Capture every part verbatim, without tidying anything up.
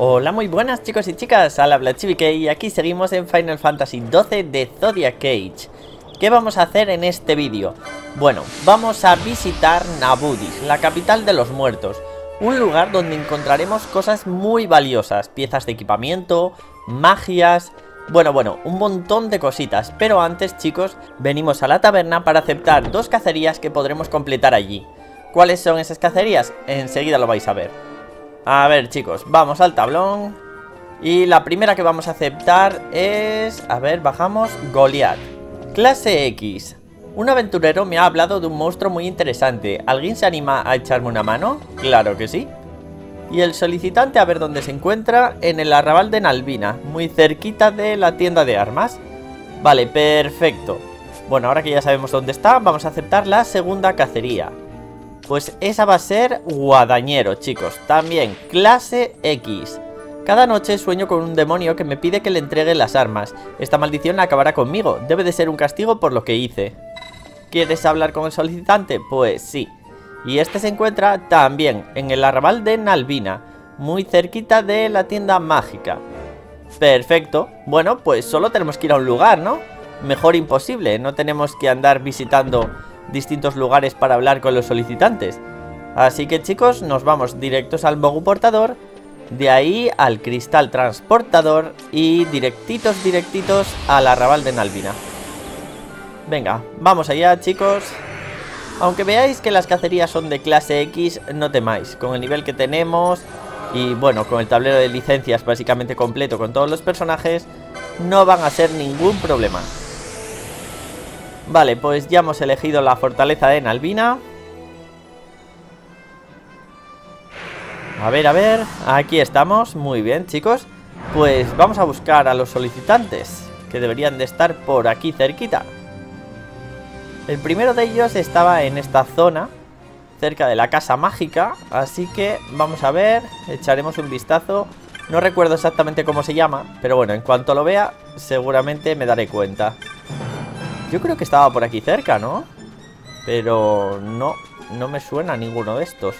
Hola, muy buenas chicos y chicas, al habla Chibi y aquí seguimos en Final Fantasy doce de Zodiac Age. ¿Qué vamos a hacer en este vídeo? Bueno, vamos a visitar Nabudis, la capital de los muertos. Un lugar donde encontraremos cosas muy valiosas, piezas de equipamiento, magias... Bueno, bueno, un montón de cositas, pero antes chicos, venimos a la taberna para aceptar dos cacerías que podremos completar allí. ¿Cuáles son esas cacerías? Enseguida lo vais a ver. A ver chicos, vamos al tablón. Y la primera que vamos a aceptar es... A ver, bajamos. Goliath. Clase X. Un aventurero me ha hablado de un monstruo muy interesante. ¿Alguien se anima a echarme una mano? Claro que sí. Y el solicitante, a ver dónde se encuentra. En el arrabal de Nalvina, muy cerquita de la tienda de armas. Vale, perfecto. Bueno, ahora que ya sabemos dónde está, vamos a aceptar la segunda cacería. Pues esa va a ser Guadañero, chicos. También, clase X. Cada noche sueño con un demonio que me pide que le entregue las armas. Esta maldición acabará conmigo. Debe de ser un castigo por lo que hice. ¿Quieres hablar con el solicitante? Pues sí. Y este se encuentra también en el arrabal de Nalvina, muy cerquita de la tienda mágica. Perfecto. Bueno, pues solo tenemos que ir a un lugar, ¿no? Mejor imposible. No tenemos que andar visitando distintos lugares para hablar con los solicitantes. Así que chicos, nos vamos directos al Mogu portador, de ahí al cristal transportador y directitos, directitos al arrabal de Nalvina. Venga, vamos allá chicos. Aunque veáis que las cacerías son de clase X, no temáis, con el nivel que tenemos y bueno, con el tablero de licencias básicamente completo con todos los personajes, no van a ser ningún problema. Vale, pues ya hemos elegido la fortaleza de Nalvina. A ver, a ver, aquí estamos, muy bien chicos. Pues vamos a buscar a los solicitantes, que deberían de estar por aquí cerquita. El primero de ellos estaba en esta zona, cerca de la casa mágica, así que vamos a ver, echaremos un vistazo. No recuerdo exactamente cómo se llama, pero bueno, en cuanto lo vea, seguramente me daré cuenta. Yo creo que estaba por aquí cerca, ¿no? Pero no, no me suena a ninguno de estos.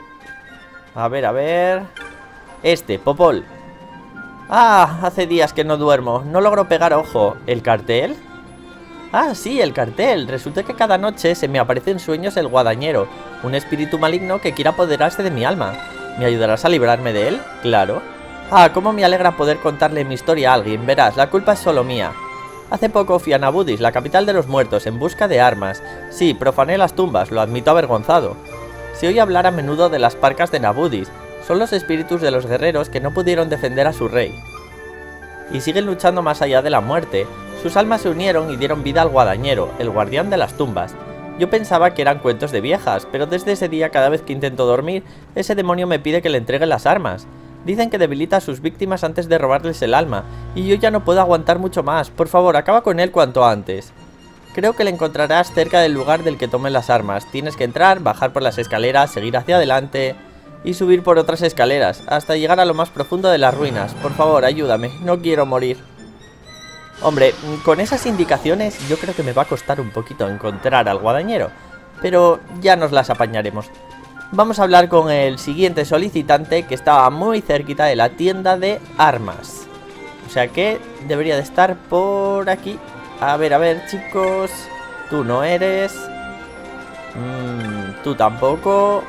A ver, a ver... Este, Popol. Ah, hace días que no duermo, no logro pegar ojo. ¿El cartel? Ah, sí, el cartel. Resulta que cada noche se me aparece en sueños el Guadañero, un espíritu maligno que quiere apoderarse de mi alma. ¿Me ayudarás a librarme de él? Claro. Ah, cómo me alegra poder contarle mi historia a alguien. Verás, la culpa es solo mía. Hace poco fui a Nabudis, la capital de los muertos, en busca de armas. Sí, profané las tumbas, lo admito avergonzado. Se oye hablar a menudo de las parcas de Nabudis. Son los espíritus de los guerreros que no pudieron defender a su rey. Y siguen luchando más allá de la muerte. Sus almas se unieron y dieron vida al Guadañero, el guardián de las tumbas. Yo pensaba que eran cuentos de viejas, pero desde ese día cada vez que intento dormir, ese demonio me pide que le entregue las armas. Dicen que debilita a sus víctimas antes de robarles el alma, y yo ya no puedo aguantar mucho más. Por favor, acaba con él cuanto antes. Creo que le encontrarás cerca del lugar del que tomen las armas. Tienes que entrar, bajar por las escaleras, seguir hacia adelante y subir por otras escaleras, hasta llegar a lo más profundo de las ruinas. Por favor, ayúdame, no quiero morir. Hombre, con esas indicaciones yo creo que me va a costar un poquito encontrar al Guadañero, pero ya nos las apañaremos. Vamos a hablar con el siguiente solicitante, que estaba muy cerquita de la tienda de armas. O sea que debería de estar por aquí. A ver, a ver, chicos. Tú no eres. Mm, tú tampoco.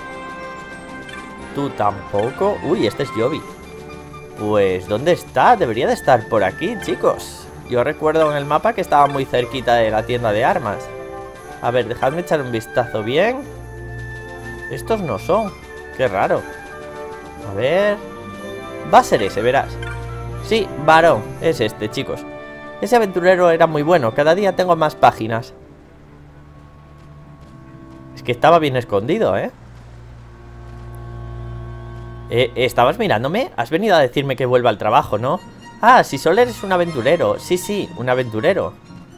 Tú tampoco. Uy, este es Yobi. Pues, ¿dónde está? Debería de estar por aquí, chicos. Yo recuerdo en el mapa que estaba muy cerquita de la tienda de armas. A ver, dejadme echar un vistazo bien. Estos no son. Qué raro. A ver... Va a ser ese, verás. Sí, varón, es este, chicos. Ese aventurero era muy bueno. Cada día tengo más páginas. Es que estaba bien escondido, ¿eh? eh ¿Estabas mirándome? Has venido a decirme que vuelva al trabajo, ¿no? Ah, si solo eres un aventurero. Sí, sí, un aventurero.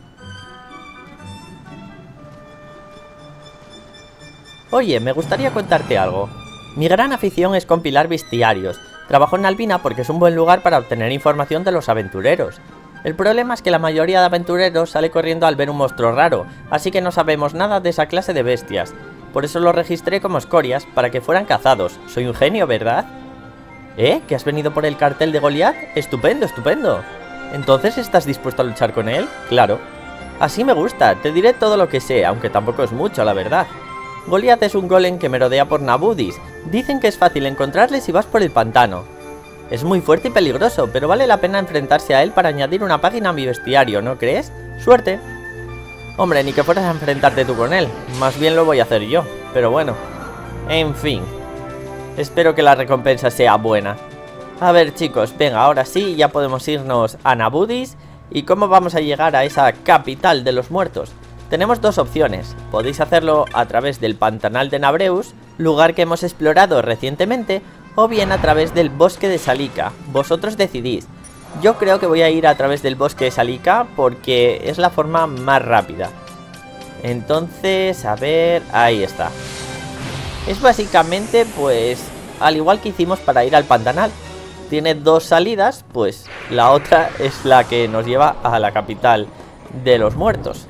Oye, me gustaría contarte algo. Mi gran afición es compilar bestiarios. Trabajo en Nalvina porque es un buen lugar para obtener información de los aventureros. El problema es que la mayoría de aventureros sale corriendo al ver un monstruo raro, así que no sabemos nada de esa clase de bestias. Por eso los registré como escorias, para que fueran cazados. Soy un genio, ¿verdad? ¿Eh? ¿Que has venido por el cartel de Goliat? Estupendo, estupendo. ¿Entonces estás dispuesto a luchar con él? Claro. Así me gusta, te diré todo lo que sé, aunque tampoco es mucho, la verdad. Goliat es un golem que merodea por Nabudis. Dicen que es fácil encontrarle si vas por el pantano. Es muy fuerte y peligroso, pero vale la pena enfrentarse a él para añadir una página a mi bestiario, ¿no crees? ¡Suerte! Hombre, ni que fueras a enfrentarte tú con él. Más bien lo voy a hacer yo. Pero bueno. En fin. Espero que la recompensa sea buena. A ver, chicos, venga, ahora sí, ya podemos irnos a Nabudis. ¿Y cómo vamos a llegar a esa capital de los muertos? Tenemos dos opciones. Podéis hacerlo a través del Pantanal de Nabreus, lugar que hemos explorado recientemente, o bien a través del Bosque de Salika. Vosotros decidís. Yo creo que voy a ir a través del Bosque de Salika porque es la forma más rápida. Entonces, a ver, ahí está. Es básicamente, pues, al igual que hicimos para ir al Pantanal. Tiene dos salidas, pues la otra es la que nos lleva a la capital de los muertos.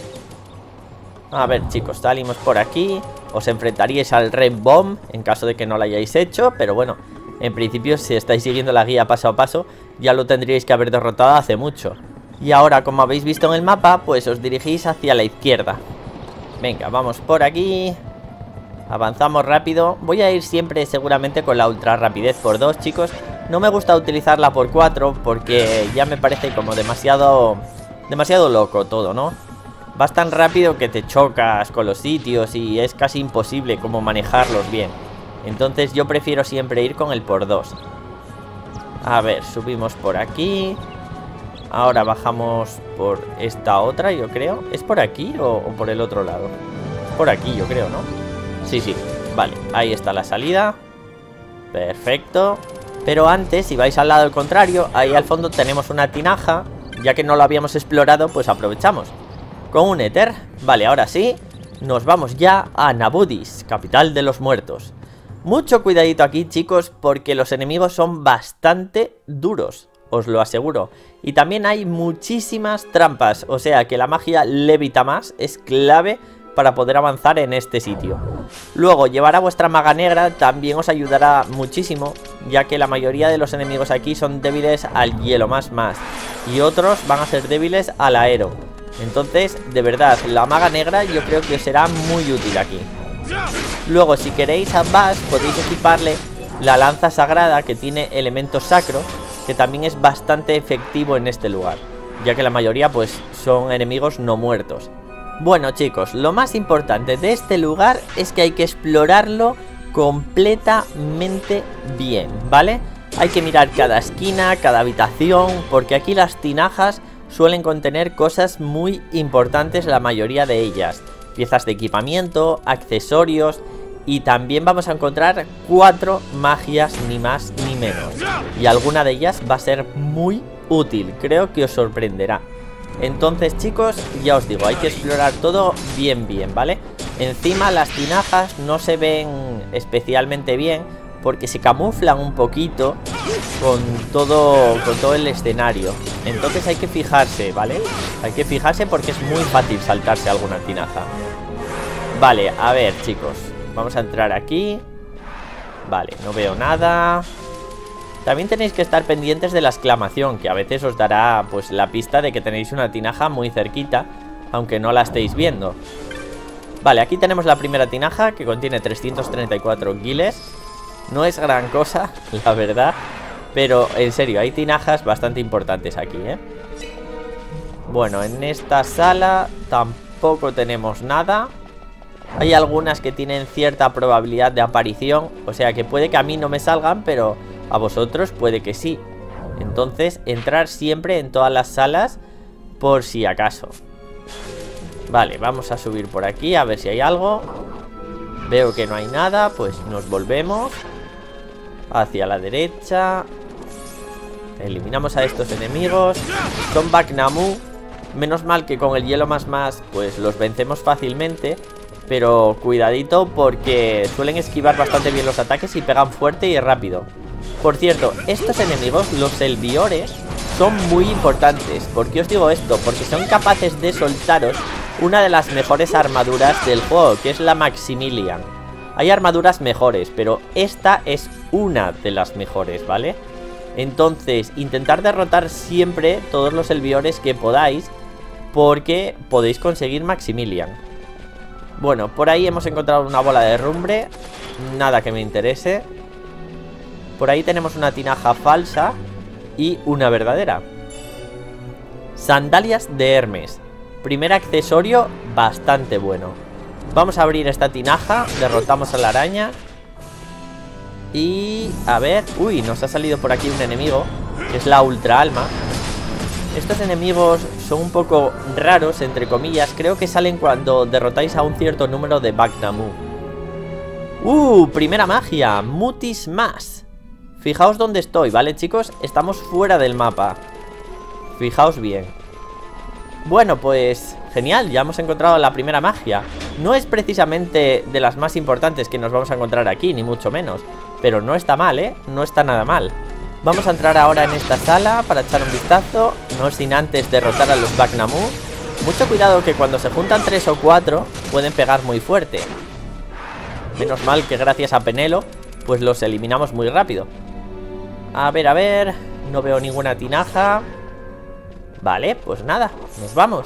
A ver, chicos, salimos por aquí. Os enfrentaríais al Red Bomb en caso de que no lo hayáis hecho, pero bueno, en principio si estáis siguiendo la guía paso a paso ya lo tendríais que haber derrotado hace mucho. Y ahora, como habéis visto en el mapa, pues os dirigís hacia la izquierda. Venga, vamos por aquí. Avanzamos rápido. Voy a ir siempre seguramente con la ultra rapidez por dos, chicos. No me gusta utilizarla por cuatro porque ya me parece como demasiado demasiado loco todo, ¿no? Vas tan rápido que te chocas con los sitios y es casi imposible como manejarlos bien. Entonces yo prefiero siempre ir con el por dos. A ver, subimos por aquí. Ahora bajamos por esta otra, yo creo. ¿Es por aquí o, o por el otro lado? Es por aquí, yo creo, ¿no? Sí, sí, vale, ahí está la salida. Perfecto. Pero antes, si vais al lado contrario, ahí al fondo tenemos una tinaja. Ya que no lo habíamos explorado, pues aprovechamos. Con un éter. Vale, ahora sí, nos vamos ya a Nabudis, capital de los muertos. Mucho cuidadito aquí, chicos, porque los enemigos son bastante duros, os lo aseguro. Y también hay muchísimas trampas, o sea que la magia levita más, es clave para poder avanzar en este sitio. Luego, llevar a vuestra maga negra también os ayudará muchísimo, ya que la mayoría de los enemigos aquí son débiles al hielo más más, y otros van a ser débiles al aero. Entonces, de verdad, la maga negra yo creo que os será muy útil aquí. Luego, si queréis ambas, podéis equiparle la lanza sagrada que tiene elemento sacro, que también es bastante efectivo en este lugar, ya que la mayoría pues son enemigos no muertos. Bueno, chicos, lo más importante de este lugar es que hay que explorarlo completamente bien, ¿vale? Hay que mirar cada esquina, cada habitación, porque aquí las tinajas suelen contener cosas muy importantes, la mayoría de ellas. Piezas de equipamiento, accesorios, y también vamos a encontrar cuatro magias, ni más ni menos. Y alguna de ellas va a ser muy útil, creo que os sorprenderá. Entonces, chicos, ya os digo, hay que explorar todo bien bien, ¿vale? Encima las tinajas no se ven especialmente bien porque se camuflan un poquito con todo, con todo el escenario. Entonces hay que fijarse, ¿vale? Hay que fijarse porque es muy fácil saltarse alguna tinaja. Vale, a ver, chicos, vamos a entrar aquí. Vale, no veo nada. También tenéis que estar pendientes de la exclamación, que a veces os dará pues la pista de que tenéis una tinaja muy cerquita, aunque no la estéis viendo. Vale, aquí tenemos la primera tinaja, que contiene trescientos treinta y cuatro guiles. No es gran cosa, la verdad, pero en serio, hay tinajas bastante importantes aquí, ¿eh? Bueno, en esta sala tampoco tenemos nada. Hay algunas que tienen cierta probabilidad de aparición, o sea que puede que a mí no me salgan, pero a vosotros puede que sí. Entonces, entrar siempre en todas las salas por si acaso. Vale, vamos a subir por aquí a ver si hay algo. Veo que no hay nada, pues nos volvemos hacia la derecha. Eliminamos a estos enemigos. Son Baknamu. Menos mal que con el hielo más más pues los vencemos fácilmente. Pero cuidadito porque suelen esquivar bastante bien los ataques y pegan fuerte y rápido. Por cierto, estos enemigos, los Elviores, son muy importantes. ¿Por qué os digo esto? Porque son capaces de soltaros una de las mejores armaduras del juego, que es la Maximilian. Hay armaduras mejores, pero esta es una de las mejores, ¿vale? Entonces, intentar derrotar siempre todos los Elviores que podáis, porque podéis conseguir Maximilian. Bueno, por ahí hemos encontrado una bola de derrumbe. Nada que me interese. Por ahí tenemos una tinaja falsa y una verdadera. Sandalias de Hermes. Primer accesorio bastante bueno. Vamos a abrir esta tinaja. Derrotamos a la araña. Y... a ver... Uy, nos ha salido por aquí un enemigo, que es la Ultra Alma. Estos enemigos son un poco raros, entre comillas. Creo que salen cuando derrotáis a un cierto número de Bagnamu. Uh, primera magia. Mutis más. Fijaos dónde estoy, ¿vale, chicos? Estamos fuera del mapa. Fijaos bien. Bueno, pues... genial, ya hemos encontrado la primera magia. No es precisamente de las más importantes que nos vamos a encontrar aquí, ni mucho menos. Pero no está mal, ¿eh? No está nada mal. Vamos a entrar ahora en esta sala para echar un vistazo. No sin antes derrotar a los Bagnamu. Mucho cuidado que cuando se juntan tres o cuatro pueden pegar muy fuerte. Menos mal que gracias a Penelo pues los eliminamos muy rápido. A ver, a ver. No veo ninguna tinaja. Vale, pues nada, nos vamos.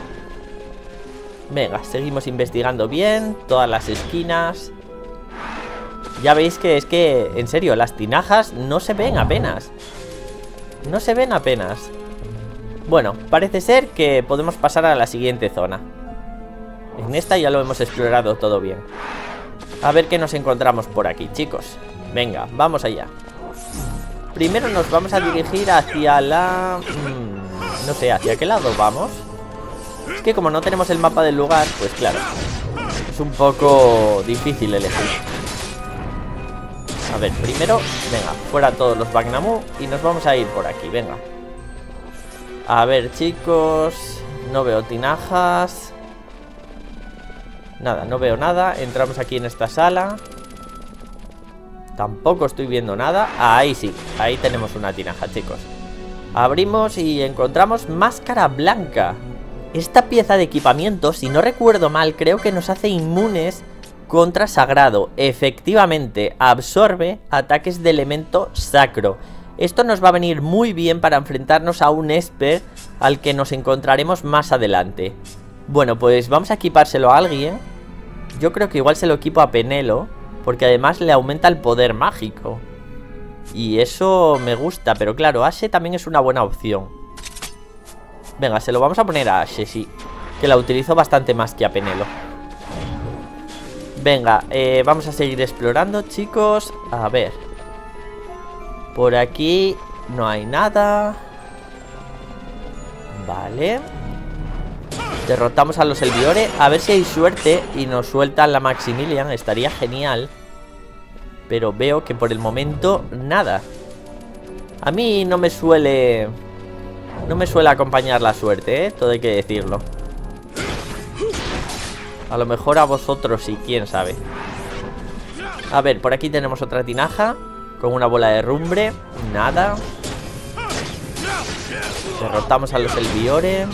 Venga, seguimos investigando bien todas las esquinas. Ya veis que es que, en serio, las tinajas no se ven apenas. No se ven apenas. Bueno, parece ser que podemos pasar a la siguiente zona. En esta ya lo hemos explorado todo bien. A ver qué nos encontramos por aquí, chicos. Venga, vamos allá. Primero nos vamos a dirigir hacia la... Mmm, no sé, ¿hacia qué lado vamos? Es que como no tenemos el mapa del lugar, pues claro, es un poco difícil elegir. A ver, primero, venga, fuera todos los Bagnamu y nos vamos a ir por aquí, venga. A ver, chicos, no veo tinajas. Nada, no veo nada. Entramos aquí en esta sala. Tampoco estoy viendo nada. Ah, ahí sí, ahí tenemos una tinaja, chicos. Abrimos y encontramos máscara blanca. Esta pieza de equipamiento, si no recuerdo mal, creo que nos hace inmunes contra sagrado. Efectivamente, absorbe ataques de elemento sacro. Esto nos va a venir muy bien para enfrentarnos a un Esper al que nos encontraremos más adelante. Bueno, pues vamos a equipárselo a alguien. Yo creo que igual se lo equipo a Penelo, porque además le aumenta el poder mágico. Y eso me gusta, pero claro, Ashe también es una buena opción. Venga, se lo vamos a poner a Ashe, sí, que la utilizo bastante más que a Penelo. Venga, eh, vamos a seguir explorando, chicos. A ver. Por aquí no hay nada. Vale. Derrotamos a los Elviore. A ver si hay suerte y nos sueltan la Maximilian. Estaría genial. Pero veo que por el momento nada. A mí no me suele... No me suele acompañar la suerte, ¿eh? Todo hay que decirlo. A lo mejor a vosotros sí, quién sabe. A ver, por aquí tenemos otra tinaja con una bola de derrumbe. Nada. Derrotamos a los Elviore.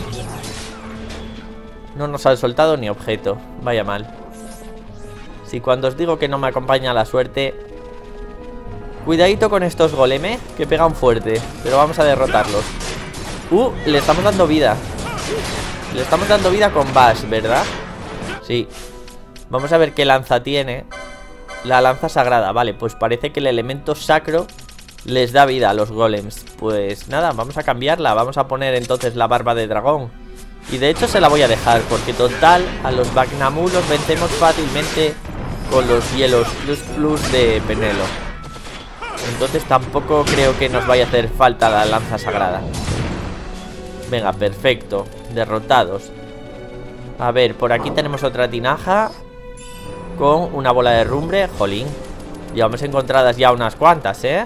No nos han soltado ni objeto. Vaya mal. Si cuando os digo que no me acompaña la suerte... Cuidadito con estos golemes, que pegan fuerte. Pero vamos a derrotarlos. Uh, le estamos dando vida. Le estamos dando vida con Bash, ¿verdad? Sí. Vamos a ver qué lanza tiene. La lanza sagrada, vale, pues parece que el elemento sacro les da vida a los golems. Pues nada, vamos a cambiarla. Vamos a poner entonces la barba de dragón. Y de hecho se la voy a dejar, porque total, a los Bagnamu los vencemos fácilmente con los hielos plus plus de Penelo. Entonces tampoco creo que nos vaya a hacer falta la lanza sagrada. Venga, perfecto. Derrotados. A ver, por aquí tenemos otra tinaja con una bola de derrumbe. Jolín, llevamos encontradas ya unas cuantas, ¿eh?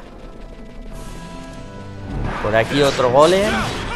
Por aquí otro golem.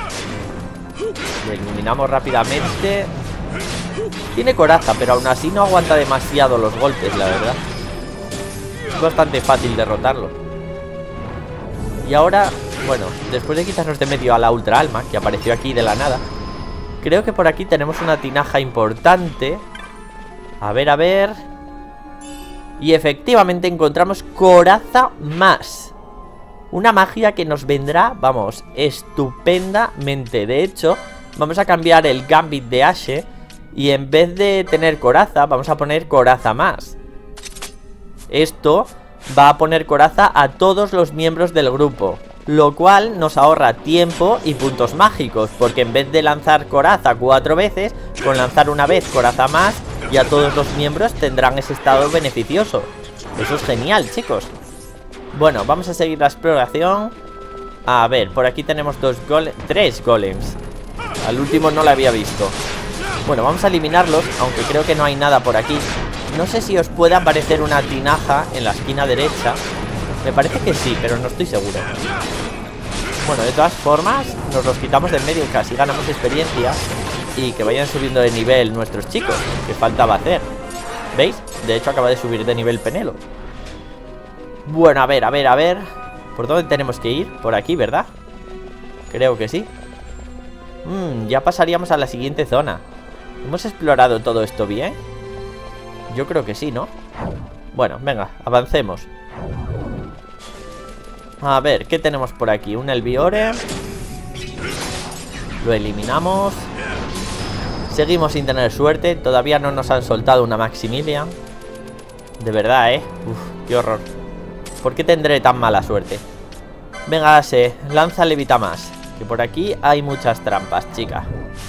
Lo eliminamos rápidamente. Tiene coraza, pero aún así no aguanta demasiado los golpes, la verdad. Es bastante fácil derrotarlo. Y ahora, bueno, después de quitarnos de medio a la Ultra Alma, que apareció aquí de la nada, creo que por aquí tenemos una tinaja importante. A ver, a ver. Y efectivamente encontramos coraza más. Una magia que nos vendrá, vamos, estupendamente. De hecho, vamos a cambiar el Gambit de Ashe. Y en vez de tener coraza, vamos a poner coraza más. Esto va a poner coraza a todos los miembros del grupo, lo cual nos ahorra tiempo y puntos mágicos, porque en vez de lanzar coraza cuatro veces, con lanzar una vez coraza más, ya todos los miembros tendrán ese estado beneficioso. Eso es genial, chicos. Bueno, vamos a seguir la exploración. A ver, por aquí tenemos dos golems, tres golems. Al último no lo había visto. Bueno, vamos a eliminarlos, aunque creo que no hay nada por aquí. No sé si os puede aparecer una tinaja en la esquina derecha. Me parece que sí, pero no estoy seguro. Bueno, de todas formas, nos los quitamos de en medio y casi ganamos experiencia. Y que vayan subiendo de nivel nuestros chicos, que faltaba hacer. ¿Veis? De hecho acaba de subir de nivel Penelo. Bueno, a ver, a ver, a ver. ¿Por dónde tenemos que ir? Por aquí, ¿verdad? Creo que sí. Mm, ya pasaríamos a la siguiente zona. ¿Hemos explorado todo esto bien? Yo creo que sí, ¿no? Bueno, venga, avancemos. A ver, ¿qué tenemos por aquí? Un Elviore. Lo eliminamos. Seguimos sin tener suerte. Todavía no nos han soltado una Maximilian. De verdad, ¿eh? Uf, qué horror. ¿Por qué tendré tan mala suerte? Venga, Ashe, lanza levita más. Que por aquí hay muchas trampas, chica.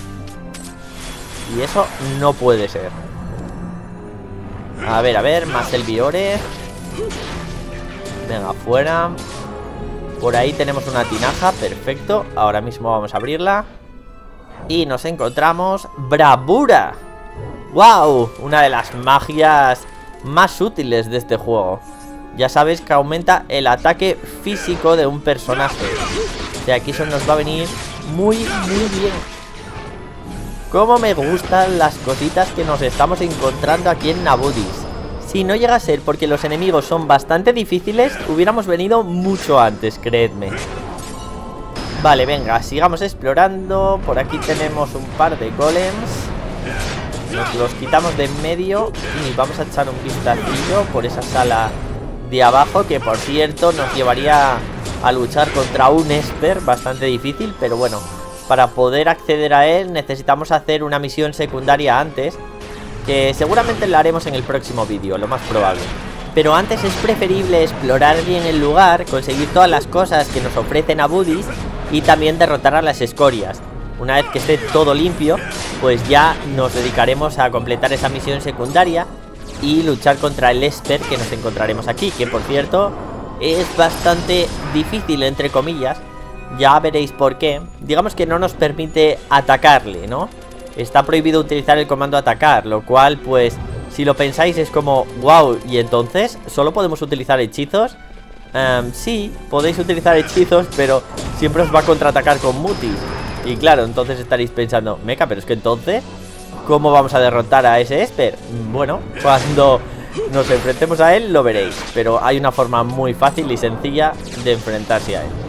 Y eso no puede ser. A ver, a ver, más Elviore. Venga, fuera. Por ahí tenemos una tinaja, perfecto. Ahora mismo vamos a abrirla. Y nos encontramos Bravura. ¡Wow! Una de las magias más útiles de este juego. Ya sabes que aumenta el ataque físico de un personaje. O sea, aquí eso nos va a venir muy, muy bien. Cómo me gustan las cositas que nos estamos encontrando aquí en Nabudis. Si no llega a ser porque los enemigos son bastante difíciles, hubiéramos venido mucho antes, creedme. Vale, venga, sigamos explorando. Por aquí tenemos un par de golems. Nos los quitamos de en medio y vamos a echar un vistacillo por esa sala de abajo, que por cierto nos llevaría a luchar contra un Esper bastante difícil, pero bueno, para poder acceder a él necesitamos hacer una misión secundaria antes, que seguramente la haremos en el próximo vídeo, lo más probable. Pero antes es preferible explorar bien el lugar, conseguir todas las cosas que nos ofrecen Nabudis y también derrotar a las escorias. Una vez que esté todo limpio, pues ya nos dedicaremos a completar esa misión secundaria y luchar contra el Esper que nos encontraremos aquí, que por cierto es bastante difícil, entre comillas. Ya veréis por qué. Digamos que no nos permite atacarle, ¿no? Está prohibido utilizar el comando atacar, lo cual pues si lo pensáis es como wow, y entonces ¿solo podemos utilizar hechizos? Um, sí, podéis utilizar hechizos, pero siempre os va a contraatacar con mutis. Y claro, entonces estaréis pensando, meca, pero es que entonces ¿cómo vamos a derrotar a ese Esper? Bueno, cuando nos enfrentemos a él lo veréis, pero hay una forma muy fácil y sencilla de enfrentarse a él.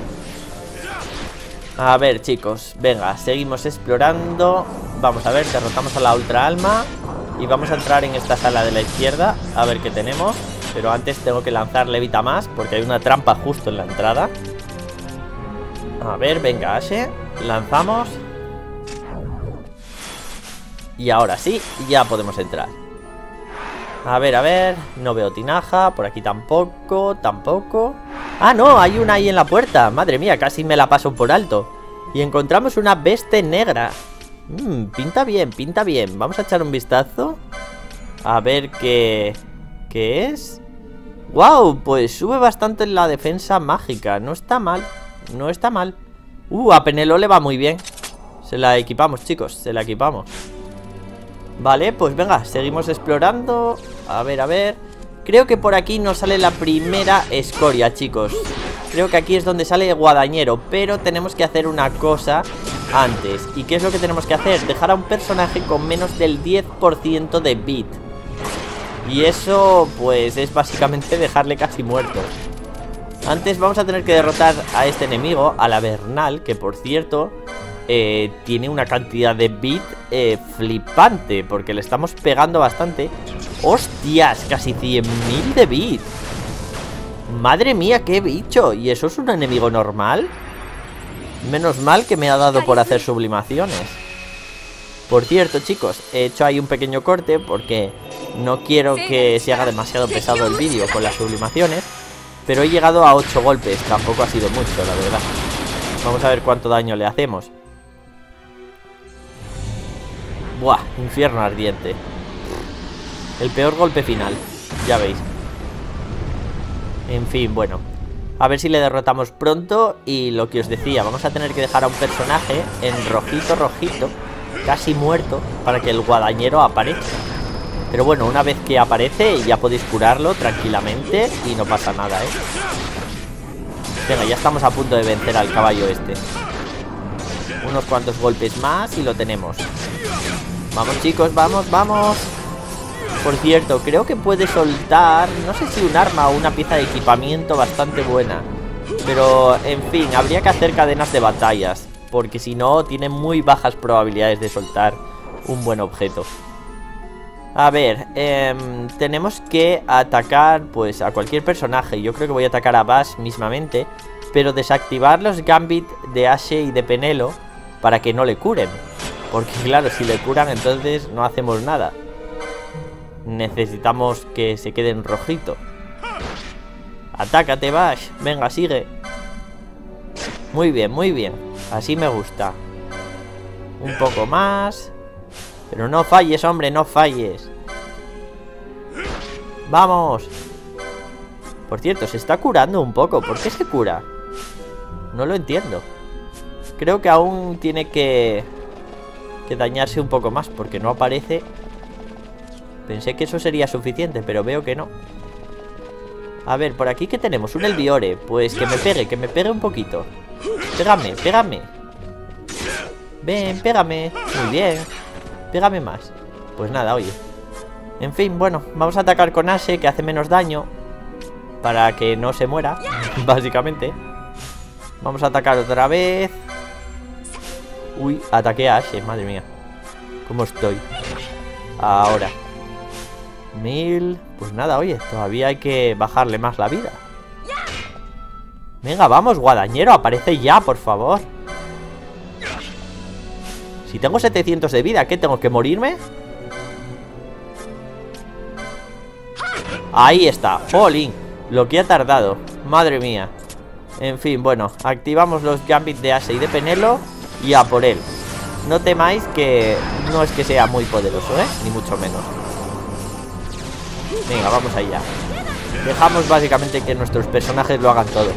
A ver, chicos, venga, seguimos explorando. Vamos a ver, derrotamos a la Ultra Alma y vamos a entrar en esta sala de la izquierda a ver qué tenemos. Pero antes tengo que lanzar levita más porque hay una trampa justo en la entrada. A ver, venga, Ashe, lanzamos. Y ahora sí, ya podemos entrar. A ver, a ver, no veo tinaja, por aquí tampoco, tampoco. Ah, no, hay una ahí en la puerta. Madre mía, casi me la paso por alto. Y encontramos una veste negra. Mmm, pinta bien, pinta bien. Vamos a echar un vistazo. A ver qué... ¿Qué es? ¡Wow! Pues sube bastante en la defensa mágica. No está mal, no está mal. Uh, a Penelo le va muy bien. Se la equipamos, chicos, se la equipamos. Vale, pues venga, seguimos explorando. A ver, a ver. Creo que por aquí nos sale la primera escoria, chicos. Creo que aquí es donde sale Guadañero. Pero tenemos que hacer una cosa antes. ¿Y qué es lo que tenemos que hacer? Dejar a un personaje con menos del diez por ciento de bit. Y eso, pues, es básicamente dejarle casi muerto. Antes vamos a tener que derrotar a este enemigo, a la Bernal, que por cierto... Eh, tiene una cantidad de bit eh, flipante, porque le estamos pegando bastante. ¡Hostias! Casi cien mil de bit. Madre mía, qué bicho. ¿Y eso es un enemigo normal? Menos mal que me ha dado por hacer sublimaciones. Por cierto, chicos, he hecho ahí un pequeño corte porque no quiero que se haga demasiado pesado el vídeo con las sublimaciones. Pero he llegado a ocho golpes. Tampoco ha sido mucho, la verdad. Vamos a ver cuánto daño le hacemos. Buah, infierno ardiente. El peor golpe final, ya veis. En fin, bueno, a ver si le derrotamos pronto. Y lo que os decía, vamos a tener que dejar a un personaje en rojito, rojito, casi muerto, para que el guadañero aparezca. Pero bueno, una vez que aparece ya podéis curarlo tranquilamente y no pasa nada, ¿eh? Venga, ya estamos a punto de vencer al caballo este. Unos cuantos golpes más y lo tenemos. Vamos, chicos, vamos, vamos. Por cierto, creo que puede soltar, no sé si un arma o una pieza de equipamiento bastante buena. Pero, en fin, habría que hacer cadenas de batallas, porque si no, tiene muy bajas probabilidades de soltar un buen objeto. A ver, eh, tenemos que atacar pues a cualquier personaje. Yo creo que voy a atacar a Bash mismamente, pero desactivar los Gambit de Ashe y de Penelo para que no le curen. Porque claro, si le curan entonces no hacemos nada. Necesitamos que se quede en rojito. Atácate, Bash. Venga, sigue. Muy bien, muy bien. Así me gusta. Un poco más. Pero no falles, hombre, no falles. ¡Vamos! Por cierto, se está curando un poco. ¿Por qué se cura? No lo entiendo. Creo que aún tiene que... que dañarse un poco más, porque no aparece. Pensé que eso sería suficiente, pero veo que no. A ver, por aquí ¿qué tenemos? Un Elviore. Pues que me pegue, que me pegue un poquito. Pégame, pégame. Ven, pégame. Muy bien. Pégame más. Pues nada, oye. En fin, bueno, vamos a atacar con Ashe, que hace menos daño, para que no se muera, básicamente. Vamos a atacar otra vez. Uy, ataqué a Ashe, madre mía. ¿Cómo estoy? Ahora Mil. Pues nada, oye, todavía hay que bajarle más la vida. Venga, vamos, guadañero, aparece ya, por favor. Si tengo setecientos de vida, ¿qué? ¿Tengo que morirme? Ahí está, jolín. Lo que ha tardado, madre mía. En fin, bueno, activamos los Gambit de Ashe y de Penelo y a por él. No temáis que no es que sea muy poderoso, ¿eh? Ni mucho menos. Venga, vamos allá. Dejamos básicamente que nuestros personajes lo hagan todo.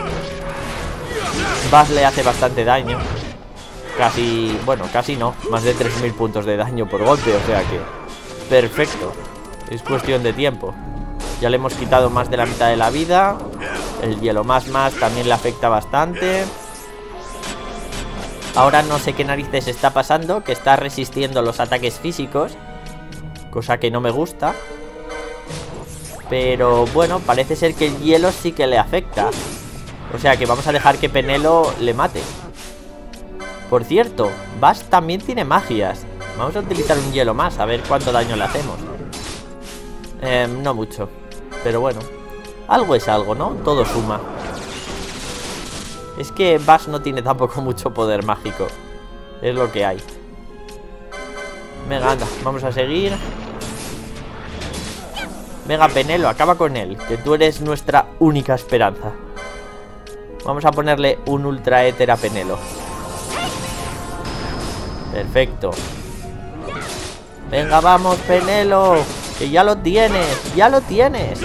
Bash le hace bastante daño. Casi, bueno, casi no. Más de tres mil puntos de daño por golpe, o sea que... perfecto. Es cuestión de tiempo. Ya le hemos quitado más de la mitad de la vida. El hielo más más también le afecta bastante. Ahora no sé qué narices está pasando, que está resistiendo los ataques físicos, cosa que no me gusta. Pero bueno, parece ser que el hielo sí que le afecta. O sea que vamos a dejar que Penelo le mate. Por cierto, Bash también tiene magias. Vamos a utilizar un hielo más, a ver cuánto daño le hacemos. eh, No mucho, pero bueno, algo es algo, ¿no? Todo suma. Es que Bash no tiene tampoco mucho poder mágico. Es lo que hay. Venga, anda, vamos a seguir. Venga, Penelo, acaba con él, que tú eres nuestra única esperanza. Vamos a ponerle un ultra éter a Penelo. Perfecto. Venga, vamos, Penelo, que ya lo tienes, ya lo tienes.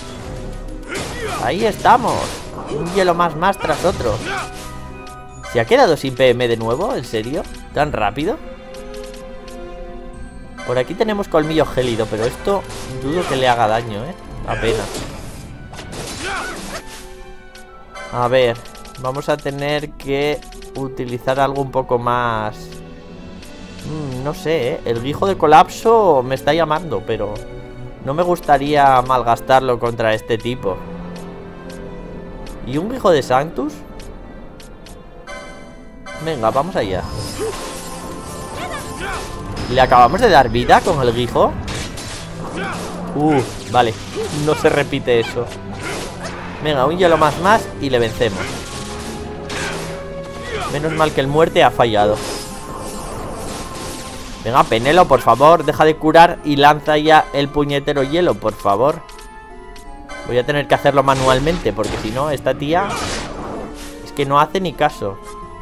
Ahí estamos. Un hielo más más tras otro. ¿Se ha quedado sin P M de nuevo? ¿En serio? ¿Tan rápido? Por aquí tenemos colmillo gélido, pero esto dudo que le haga daño, ¿eh? Apenas. A ver, vamos a tener que utilizar algo un poco más... Mm, no sé, ¿eh? El guijo de colapso me está llamando, pero no me gustaría malgastarlo contra este tipo. ¿Y un guijo de Sanctus? Venga, vamos allá. ¿Le acabamos de dar vida con el guijo? Uh, vale. No se repite eso. Venga, un hielo más más y le vencemos. Menos mal que el muerte ha fallado. Venga, Penelo, por favor, deja de curar y lanza ya el puñetero hielo, por favor. Voy a tener que hacerlo manualmente, porque si no, esta tía es que no hace ni caso.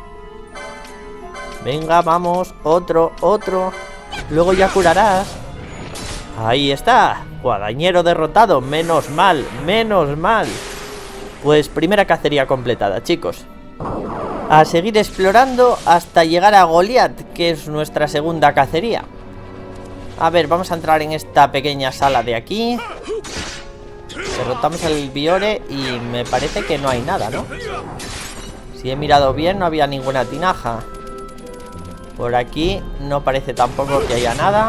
Venga, vamos, otro, otro. Luego ya curarás. Ahí está. Guadañero derrotado, menos mal, menos mal. Pues primera cacería completada, chicos. A seguir explorando hasta llegar a Goliath, que es nuestra segunda cacería. A ver, vamos a entrar en esta pequeña sala de aquí. Derrotamos al Biore y me parece que no hay nada, ¿no? Si he mirado bien, no había ninguna tinaja. Por aquí no parece tampoco que haya nada.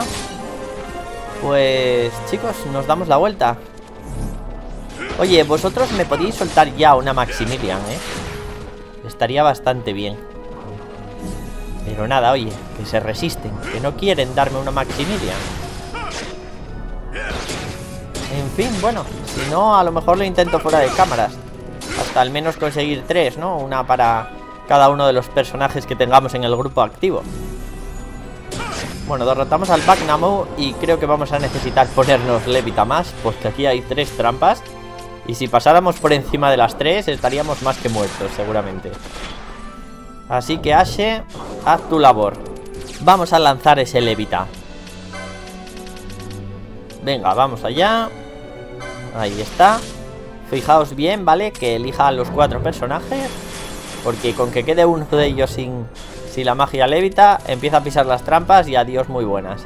Pues, chicos, nos damos la vuelta. Oye, vosotros me podéis soltar ya una Maximilian, ¿eh? Estaría bastante bien. Pero nada, oye, que se resisten, que no quieren darme una Maximilian. En fin, bueno, si no, a lo mejor lo intento fuera de cámaras. Hasta al menos conseguir tres, ¿no? Una para cada uno de los personajes que tengamos en el grupo activo. Bueno, derrotamos al Bagnamu y creo que vamos a necesitar ponernos Levita más, porque aquí hay tres trampas. Y si pasáramos por encima de las tres, estaríamos más que muertos, seguramente. Así que, Ashe, haz tu labor. Vamos a lanzar ese Levita. Venga, vamos allá. Ahí está. Fijaos bien, ¿vale? Que elija a los cuatro personajes, porque con que quede uno de ellos sin, sin la magia Levita, empieza a pisar las trampas y adiós muy buenas.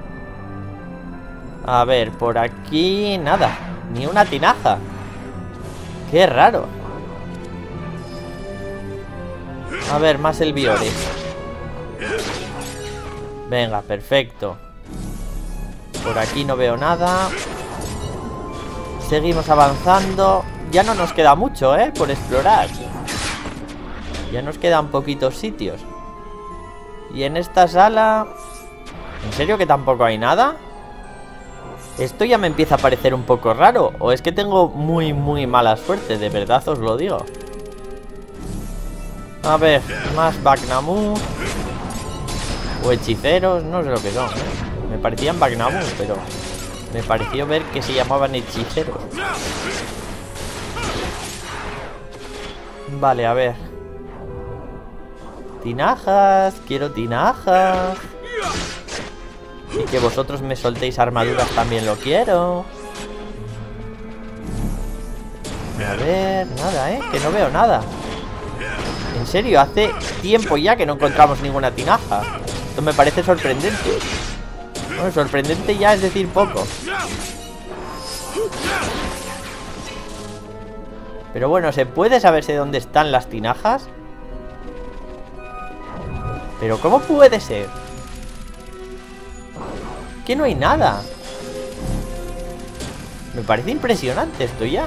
A ver, por aquí nada. Ni una tinaja. Qué raro. A ver, más el Biore. Venga, perfecto. Por aquí no veo nada. Seguimos avanzando. Ya no nos queda mucho, ¿eh? Por explorar. Ya nos quedan poquitos sitios. Y en esta sala... ¿En serio que tampoco hay nada? Esto ya me empieza a parecer un poco raro. ¿O es que tengo muy, muy mala suerte? De verdad os lo digo. A ver, más Bagnamu. O hechiceros, no sé lo que son, ¿eh? Me parecían Bagnamu, pero me pareció ver que se llamaban hechiceros. Vale, a ver. Tinajas, quiero tinajas. Y que vosotros me soltéis armaduras también lo quiero. A ver, nada, ¿eh? Que no veo nada. En serio, hace tiempo ya que no encontramos ninguna tinaja. Esto me parece sorprendente. Bueno, sorprendente ya es decir poco. Pero bueno, ¿se puede saberse dónde están las tinajas? Pero ¿cómo puede ser? Que no hay nada. Me parece impresionante esto ya.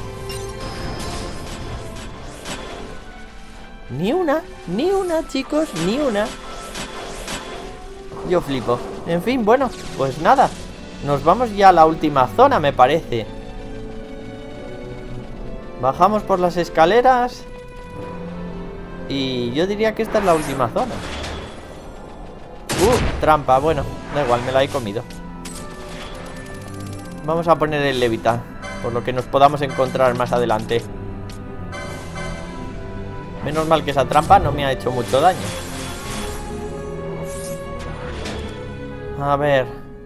Ni una, ni una, chicos, ni una. Yo flipo. En fin, bueno, pues nada. Nos vamos ya a la última zona, me parece. Bajamos por las escaleras. Y yo diría que esta es la última zona. Uh, trampa, bueno, da igual, me la he comido. Vamos a poner el Levita, por lo que nos podamos encontrar más adelante. Menos mal que esa trampa no me ha hecho mucho daño. A ver.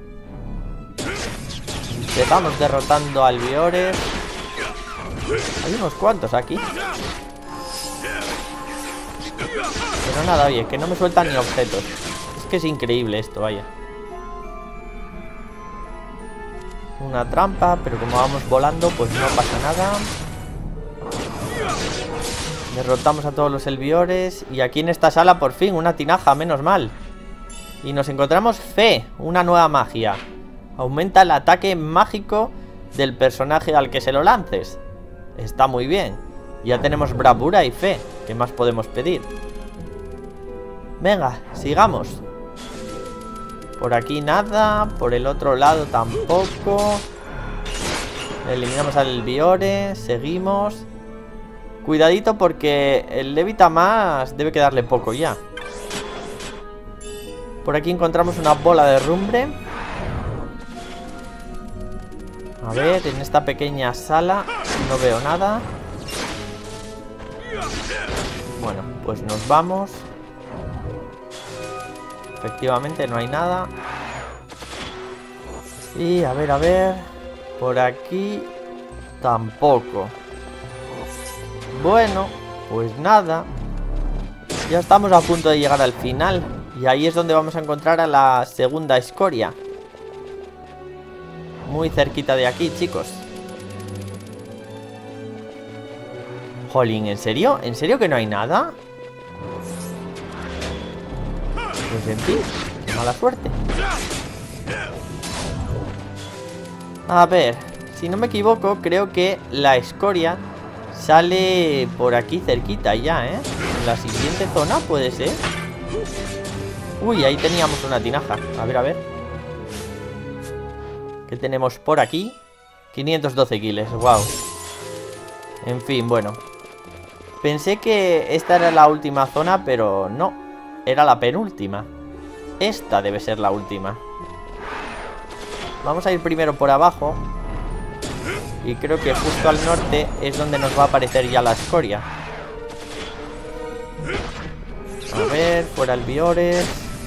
Empezamos derrotando al Biore. Hay unos cuantos aquí. Pero nada, oye, que no me sueltan ni objetos. Es que es increíble esto, vaya. Una trampa, pero como vamos volando, pues no pasa nada. Derrotamos a todos los Elbiores. Y aquí en esta sala, por fin, una tinaja, menos mal. Y nos encontramos Fe, una nueva magia. Aumenta el ataque mágico del personaje al que se lo lances. Está muy bien. Ya tenemos bravura y fe. ¿Qué más podemos pedir? Venga, sigamos. Por aquí nada. Por el otro lado tampoco. Eliminamos al Biore. Seguimos. Cuidadito porque el levita más debe quedarle poco ya. Por aquí encontramos una bola de rumbre. A ver, en esta pequeña sala no veo nada. Bueno, pues nos vamos. Efectivamente no hay nada. Y a ver, a ver. Por aquí tampoco. Bueno, pues nada. Ya estamos a punto de llegar al final. Y ahí es donde vamos a encontrar a la segunda escoria. Muy cerquita de aquí, chicos. Jolín, ¿en serio? ¿En serio que no hay nada? Pues en fin, qué mala suerte. A ver, si no me equivoco, creo que la escoria sale por aquí cerquita ya, ¿eh? En la siguiente zona puede ser. Uy, ahí teníamos una tinaja. A ver, a ver. ¿Qué tenemos por aquí? quinientos doce kilos, wow. En fin, bueno. Pensé que esta era la última zona, pero no. Era la penúltima. Esta debe ser la última. Vamos a ir primero por abajo. Y creo que justo al norte es donde nos va a aparecer ya la escoria. A ver, fuera el Biores.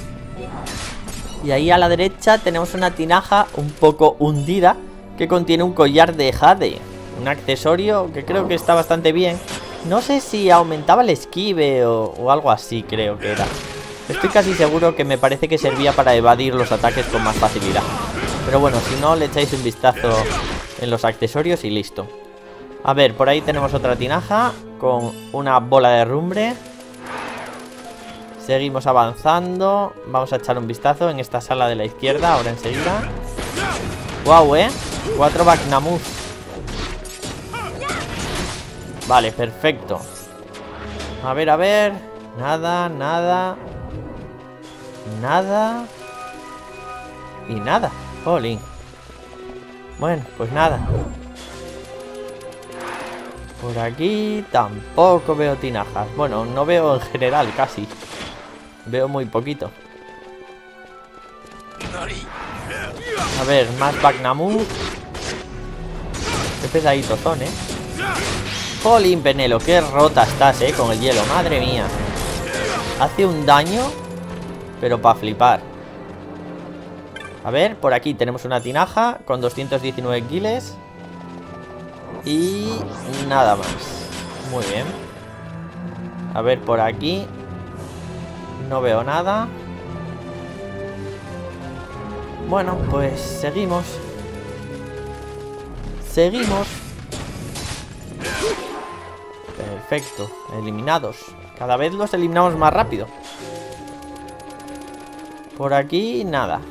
Y ahí a la derecha tenemos una tinaja un poco hundida que contiene un collar de jade. Un accesorio que creo que está bastante bien. No sé si aumentaba el esquive o, o algo así, creo que era. Estoy casi seguro que me parece que servía para evadir los ataques con más facilidad. Pero bueno, si no, le echáis un vistazo en los accesorios y listo. A ver, por ahí tenemos otra tinaja con una bola de rumbre. Seguimos avanzando. Vamos a echar un vistazo en esta sala de la izquierda ahora enseguida. Wow, eh. Cuatro Bagnamus. Vale, perfecto. A ver, a ver. Nada, nada. Nada. Y nada. Jolín. Bueno, pues nada. Por aquí tampoco veo tinajas. Bueno, no veo en general casi. Veo muy poquito. A ver, más Bagnamus. Qué pesaditos son, eh. Jolín, Penelo, qué rota estás, eh, con el hielo. Madre mía. Hace un daño, pero para flipar. A ver, por aquí tenemos una tinaja con doscientos diecinueve kilos. Y nada más. Muy bien. A ver, por aquí no veo nada. Bueno, pues seguimos. Seguimos. Perfecto, eliminados. Cada vez los eliminamos más rápido. Por aquí nada.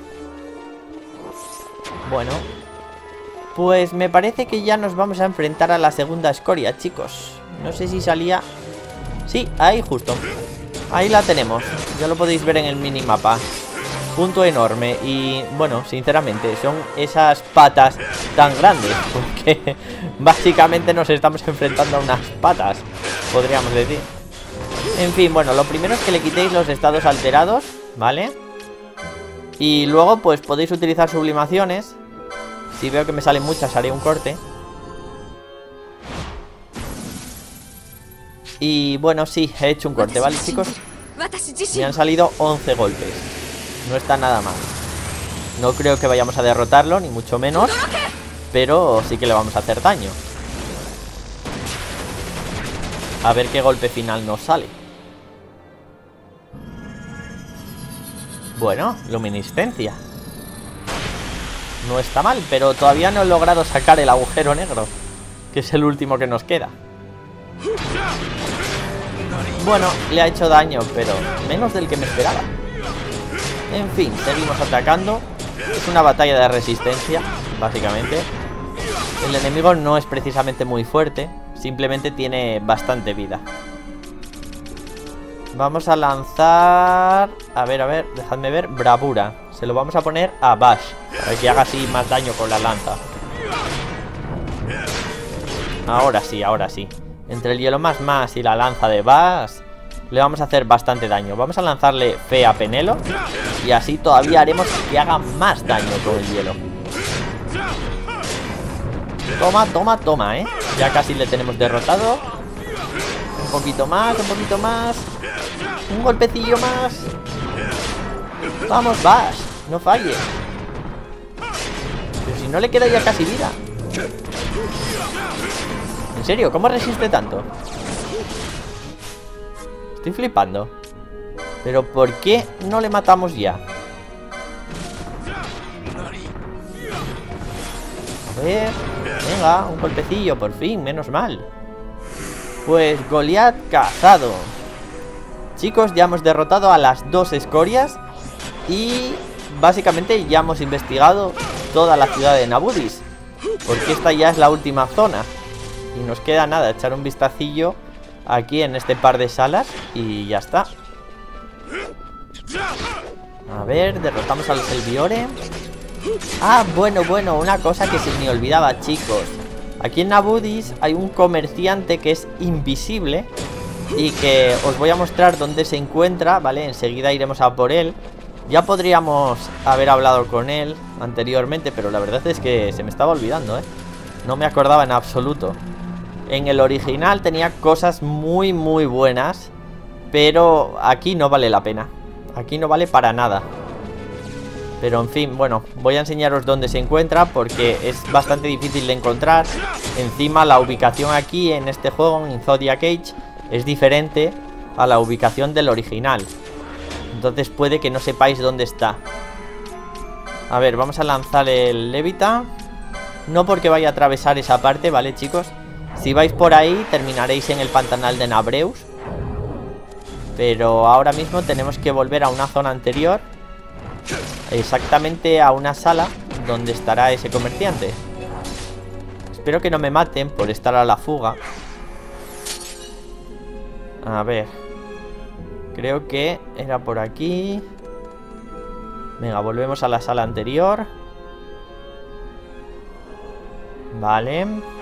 Bueno, pues me parece que ya nos vamos a enfrentar a la segunda escoria, chicos. No sé si salía... Sí, ahí justo. Ahí la tenemos. Ya lo podéis ver en el minimapa. Punto enorme. Y bueno, sinceramente, son esas patas tan grandes. Porque básicamente nos estamos enfrentando a unas patas, podríamos decir. En fin, bueno, lo primero es que le quitéis los estados alterados, ¿vale? Y luego pues podéis utilizar sublimaciones. Si veo que me salen muchas, haré un corte. Y bueno, sí, he hecho un corte, ¿vale, chicos? Me han salido once golpes. No está nada mal. No creo que vayamos a derrotarlo, ni mucho menos. Pero sí que le vamos a hacer daño. A ver qué golpe final nos sale. Bueno, luminiscencia. No está mal, pero todavía no he logrado sacar el agujero negro, que es el último que nos queda. Bueno, le ha hecho daño, pero menos del que me esperaba. En fin, seguimos atacando. Es una batalla de resistencia, básicamente. El enemigo no es precisamente muy fuerte, simplemente tiene bastante vida. Vamos a lanzar... A ver, a ver, dejadme ver. Bravura. Se lo vamos a poner a Bash, para que haga así más daño con la lanza. Ahora sí, ahora sí. Entre el hielo más más y la lanza de Bass le vamos a hacer bastante daño. Vamos a lanzarle fe a Penelo y así todavía haremos que haga más daño con el hielo. Toma, toma, toma, ¿eh? Ya casi le tenemos derrotado. Un poquito más, un poquito más. Un golpecillo más. Vamos, Bass, no falles. Pero si no le queda ya casi vida. ¿En serio? ¿Cómo resiste tanto? Estoy flipando. Pero ¿por qué no le matamos ya? A ver. Venga, un golpecillo, por fin, menos mal. Pues Goliat cazado. Chicos, ya hemos derrotado a las dos escorias. Y básicamente ya hemos investigado toda la ciudad de Nabudis, porque esta ya es la última zona. Y nos queda nada, echar un vistacillo aquí en este par de salas y ya está. A ver, derrotamos al Selviore. Ah, bueno, bueno, una cosa que se me olvidaba, chicos. Aquí en Nabudis hay un comerciante que es invisible y que os voy a mostrar dónde se encuentra, ¿vale? Enseguida iremos a por él. Ya podríamos haber hablado con él anteriormente, pero la verdad es que se me estaba olvidando, ¿eh? No me acordaba en absoluto. En el original tenía cosas muy, muy buenas, pero aquí no vale la pena. Aquí no vale para nada. Pero en fin, bueno, voy a enseñaros dónde se encuentra porque es bastante difícil de encontrar. Encima la ubicación aquí en este juego, en Zodiac Age, es diferente a la ubicación del original. Entonces puede que no sepáis dónde está. A ver, vamos a lanzar el Levita. No porque vaya a atravesar esa parte, ¿vale, chicos? Si vais por ahí terminaréis en el pantanal de Nabreus. Pero ahora mismo tenemos que volver a una zona anterior, exactamente a una sala donde estará ese comerciante. Espero que no me maten por estar a la fuga. A ver, creo que era por aquí. Venga, volvemos a la sala anterior. Vale.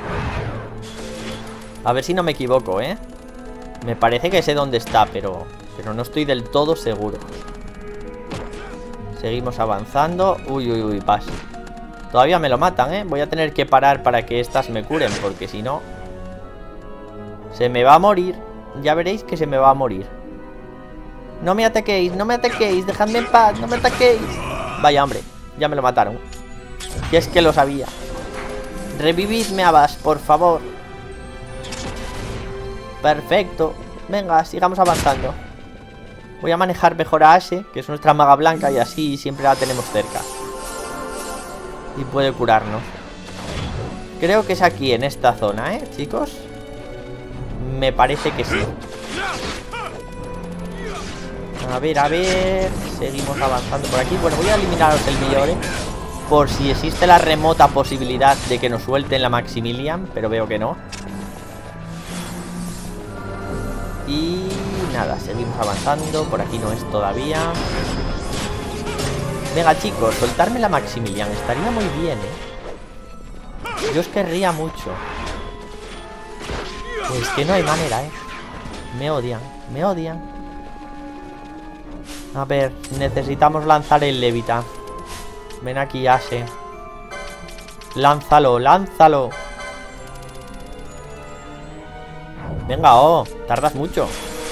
A ver si no me equivoco, ¿eh? Me parece que sé dónde está, pero, pero no estoy del todo seguro. Seguimos avanzando. Uy, uy, uy, pas. Todavía me lo matan, ¿eh? Voy a tener que parar para que estas me curen, porque si no se me va a morir. Ya veréis que se me va a morir. No me ataquéis, no me ataquéis. Dejadme en paz, no me ataquéis. Vaya, hombre, ya me lo mataron. Y es que lo sabía. Revividme a Bass, por favor. Perfecto. Venga, sigamos avanzando. Voy a manejar mejor a Ashe, que es nuestra maga blanca, y así siempre la tenemos cerca. Y puede curarnos. Creo que es aquí, en esta zona, ¿eh, chicos? Me parece que sí. A ver, a ver. Seguimos avanzando por aquí. Bueno, voy a eliminaros el Viore, por si existe la remota posibilidad de que nos suelten la Maximilian, pero veo que no. Y nada, seguimos avanzando. Por aquí no es todavía. Venga, chicos, soltarme la Maximilian estaría muy bien, ¿eh? Yo os querría mucho. Pues que no hay manera, ¿eh? Me odian, me odian. A ver, necesitamos lanzar el Levita. Ven aquí, Ashe. Lánzalo, lánzalo. Venga, oh, tardas mucho.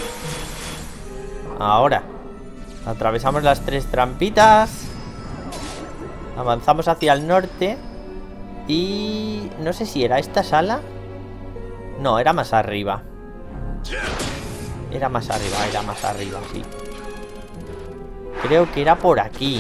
Ahora atravesamos las tres trampitas. Avanzamos hacia el norte. Y no sé si era esta sala. No, era más arriba. Era más arriba, era más arriba, sí. Creo que era por aquí.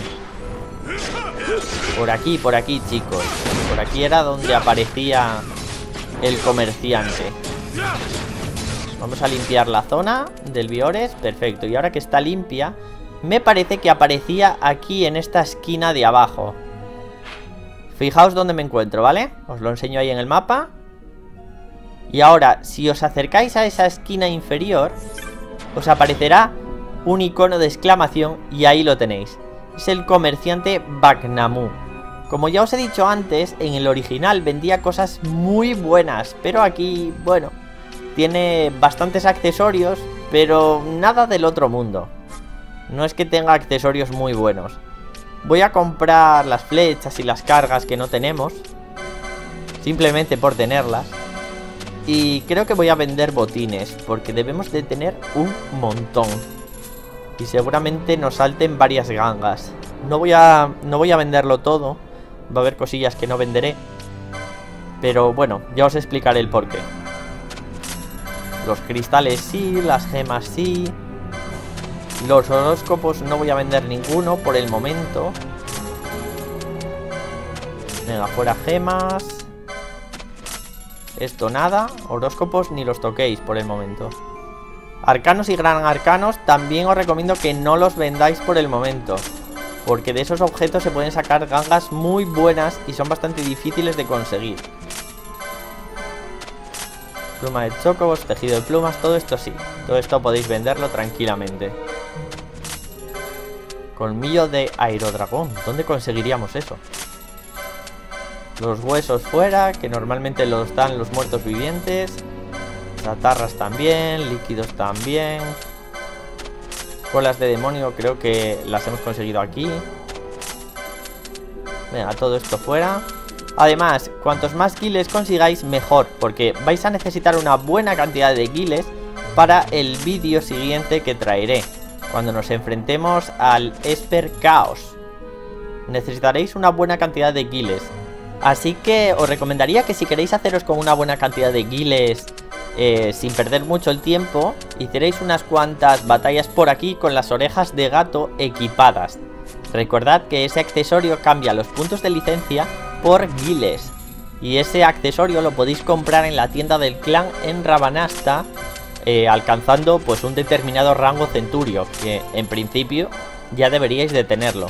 Por aquí, por aquí, chicos. Por aquí era donde aparecía el comerciante. Vamos a limpiar la zona del Viores. Perfecto, y ahora que está limpia, me parece que aparecía aquí en esta esquina de abajo. Fijaos dónde me encuentro, ¿vale? Os lo enseño ahí en el mapa. Y ahora, si os acercáis a esa esquina inferior, os aparecerá un icono de exclamación y ahí lo tenéis. Es el comerciante Bagnamu. Como ya os he dicho antes, en el original vendía cosas muy buenas, pero aquí, bueno, tiene bastantes accesorios, pero nada del otro mundo. No es que tenga accesorios muy buenos. Voy a comprar las flechas y las cargas que no tenemos, simplemente por tenerlas. Y creo que voy a vender botines, porque debemos de tener un montón. Y seguramente nos salten varias gangas. No voy a, no voy a venderlo todo. Va a haber cosillas que no venderé. Pero bueno, ya os explicaré el porqué. Los cristales sí, las gemas sí. Los horóscopos no voy a vender ninguno por el momento. Venga, fuera gemas. Esto nada. Horóscopos ni los toquéis por el momento. Arcanos y gran arcanos también os recomiendo que no los vendáis por el momento, porque de esos objetos se pueden sacar gangas muy buenas y son bastante difíciles de conseguir. Pluma de chocobos, tejido de plumas, todo esto sí. Todo esto podéis venderlo tranquilamente. Colmillo de aerodragón. ¿Dónde conseguiríamos eso? Los huesos fuera, que normalmente los dan los muertos vivientes. Chatarras también, líquidos también. Colas de demonio creo que las hemos conseguido aquí. Venga, todo esto fuera. Además, cuantos más guiles consigáis, mejor, porque vais a necesitar una buena cantidad de guiles para el vídeo siguiente que traeré, cuando nos enfrentemos al Esper Chaos. Necesitaréis una buena cantidad de guiles. Así que os recomendaría que si queréis haceros con una buena cantidad de guiles eh, sin perder mucho el tiempo, hicierais unas cuantas batallas por aquí con las orejas de gato equipadas. Recordad que ese accesorio cambia los puntos de licencia por guiles, y ese accesorio lo podéis comprar en la tienda del clan en Rabanasta, eh, alcanzando pues un determinado rango centurio, que en principio ya deberíais de tenerlo.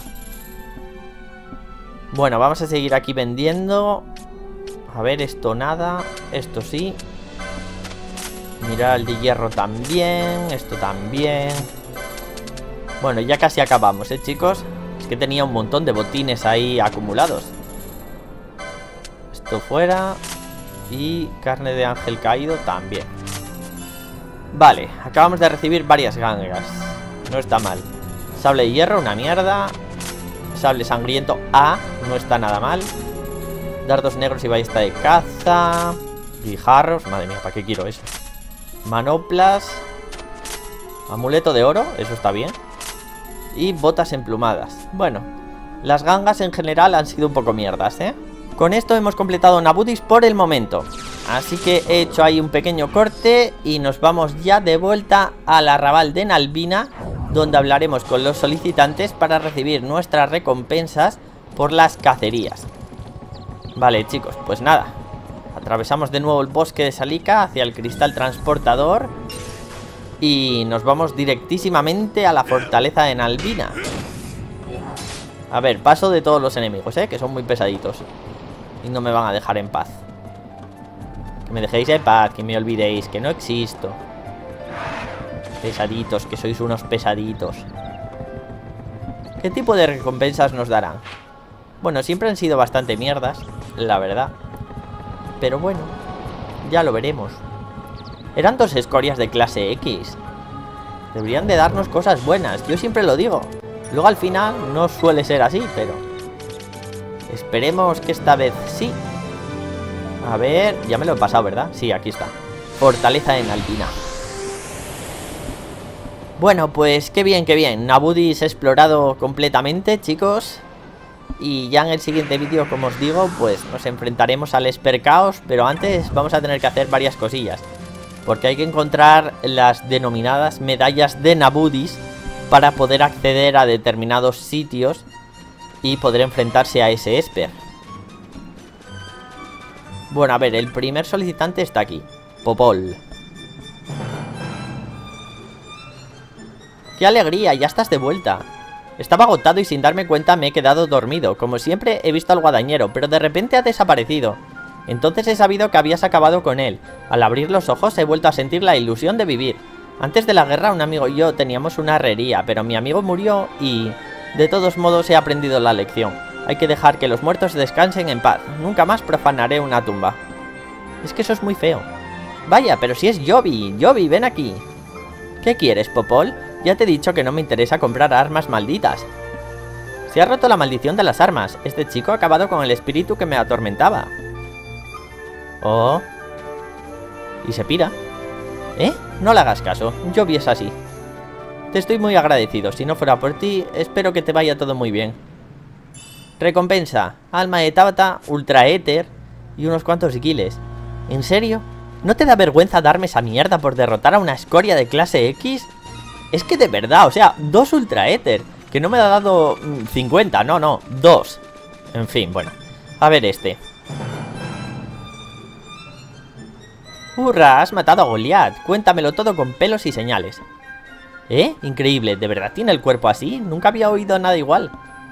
Bueno, vamos a seguir aquí vendiendo. A ver, esto nada, esto sí. Mirad, el de hierro también, esto también. Bueno, ya casi acabamos, ¿eh, chicos? Es que tenía un montón de botines ahí acumulados. Esto fuera. Y carne de ángel caído también. Vale, acabamos de recibir varias gangas. No está mal. Sable de hierro, una mierda. Sable sangriento A, no está nada mal. Dardos negros y ballesta de caza. Guijarros, madre mía, ¿para qué quiero eso? Manoplas. Amuleto de oro, eso está bien. Y botas emplumadas. Bueno, las gangas en general han sido un poco mierdas, ¿eh? Con esto hemos completado Nabudis por el momento. Así que he hecho ahí un pequeño corte y nos vamos ya de vuelta al arrabal de Nalvina, donde hablaremos con los solicitantes para recibir nuestras recompensas por las cacerías. Vale, chicos, pues nada. Atravesamos de nuevo el bosque de Salika hacia el cristal transportador y nos vamos directísimamente a la fortaleza de Nalvina. A ver, paso de todos los enemigos, ¿eh? Que son muy pesaditos y no me van a dejar en paz. Que me dejéis en paz, que me olvidéis que no existo. Pesaditos, que sois unos pesaditos. ¿Qué tipo de recompensas nos darán? Bueno, siempre han sido bastante mierdas, la verdad. Pero bueno, ya lo veremos. Eran dos escorias de clase X. Deberían de darnos cosas buenas, yo siempre lo digo. Luego al final no suele ser así, pero esperemos que esta vez sí. A ver, ya me lo he pasado, ¿verdad? Sí, aquí está. Fortaleza de Nalvina. Bueno, pues qué bien, qué bien. Nabudis explorado completamente, chicos. Y ya en el siguiente vídeo, como os digo, pues nos enfrentaremos al Esper Chaos. Pero antes vamos a tener que hacer varias cosillas, porque hay que encontrar las denominadas medallas de Nabudis para poder acceder a determinados sitios y poder enfrentarse a ese Esper. Bueno, a ver, el primer solicitante está aquí, Popol. ¡Qué alegría! Ya estás de vuelta. Estaba agotado y sin darme cuenta me he quedado dormido. Como siempre he visto al guadañero, pero de repente ha desaparecido. Entonces he sabido que habías acabado con él. Al abrir los ojos he vuelto a sentir la ilusión de vivir. Antes de la guerra un amigo y yo teníamos una herrería, pero mi amigo murió y... de todos modos he aprendido la lección. Hay que dejar que los muertos descansen en paz. Nunca más profanaré una tumba. Es que eso es muy feo. Vaya, pero si es Yobi. Yobi, ven aquí. ¿Qué quieres, Popol? Ya te he dicho que no me interesa comprar armas malditas. Se ha roto la maldición de las armas. Este chico ha acabado con el espíritu que me atormentaba. Oh. Y se pira. ¿Eh? No le hagas caso. Yobi es así. Te estoy muy agradecido. Si no fuera por ti, espero que te vaya todo muy bien. Recompensa. Alma de Tabata, Ultra Éter y unos cuantos guiles. ¿En serio? ¿No te da vergüenza darme esa mierda por derrotar a una escoria de clase X? Es que de verdad, o sea, dos Ultra Éter. Que no me ha dado cincuenta, no, no, dos. En fin, bueno. A ver este. ¡Hurra! Has matado a Goliath. Cuéntamelo todo con pelos y señales. ¿Eh? Increíble. ¿De verdad tiene el cuerpo así? Nunca había oído nada igual.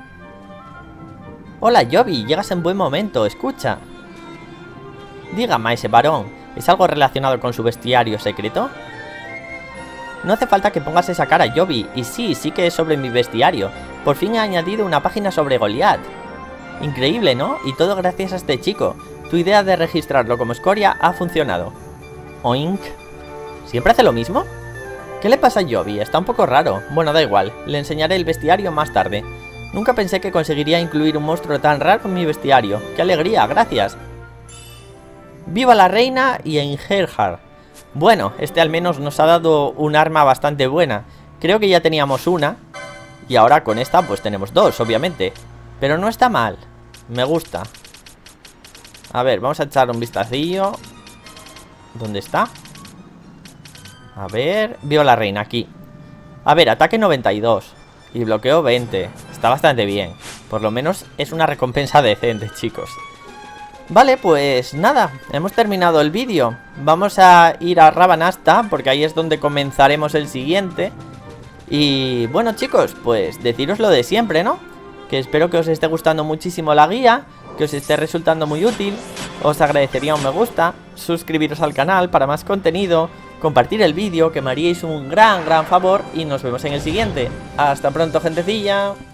Hola, Yobi. Llegas en buen momento. Escucha. Dígame, ese varón. ¿Es algo relacionado con su bestiario secreto? No hace falta que pongas esa cara, Yobi. Y sí, sí que es sobre mi bestiario. Por fin he añadido una página sobre Goliath. Increíble, ¿no? Y todo gracias a este chico. Tu idea de registrarlo como escoria ha funcionado. Oink. ¿Siempre hace lo mismo? ¿Qué le pasa a Yobi? Está un poco raro. Bueno, da igual. Le enseñaré el bestiario más tarde. Nunca pensé que conseguiría incluir un monstruo tan raro en mi bestiario. ¡Qué alegría! ¡Gracias! ¡Viva la reina y Einherjar! Bueno, este al menos nos ha dado un arma bastante buena. Creo que ya teníamos una. Y ahora con esta pues tenemos dos, obviamente. Pero no está mal. Me gusta. A ver, vamos a echar un vistacillo. ¿Dónde está? A ver... Viva la reina, aquí. A ver, ataque noventa y dos. Y bloqueo veinte. Está bastante bien. Por lo menos es una recompensa decente, chicos. Vale, pues nada, hemos terminado el vídeo. Vamos a ir a Rabanasta, porque ahí es donde comenzaremos el siguiente. Y bueno, chicos, pues deciros lo de siempre, ¿no? Que espero que os esté gustando muchísimo la guía, que os esté resultando muy útil. Os agradecería un me gusta, suscribiros al canal para más contenido, compartir el vídeo, que me haríais un gran, gran favor. Y nos vemos en el siguiente. Hasta pronto, gentecilla.